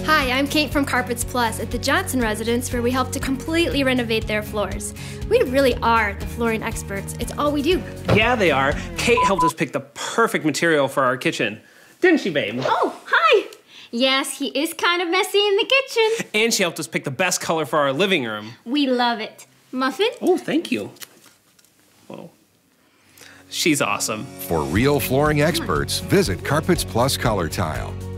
Hi, I'm Kate from Carpets Plus at the Johnson residence, where we help to completely renovate their floors. We really are the flooring experts. It's all we do. Yeah, they are. Kate helped us pick the perfect material for our kitchen. Didn't she, babe? Oh, hi. Yes, he is kind of messy in the kitchen. And she helped us pick the best color for our living room. We love it. Muffin? Oh, thank you. Whoa. She's awesome. For real flooring experts, visit Carpets Plus Color Tile.